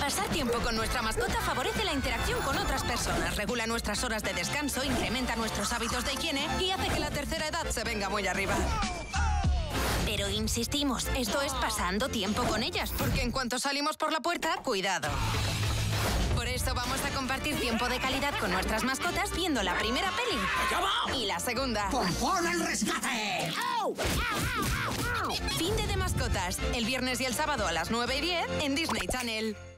Pasar tiempo con nuestra mascota favorece la interacción con otras personas, regula nuestras horas de descanso, incrementa nuestros hábitos de higiene y hace que la tercera edad se venga muy arriba. Pero insistimos, esto es pasando tiempo con ellas, porque en cuanto salimos por la puerta, cuidado. Por eso vamos a compartir tiempo de calidad con nuestras mascotas viendo la primera peli y la segunda. ¡Pompón al rescate! Fin de mascotas, el viernes y el sábado a las 9:10 en Disney Channel.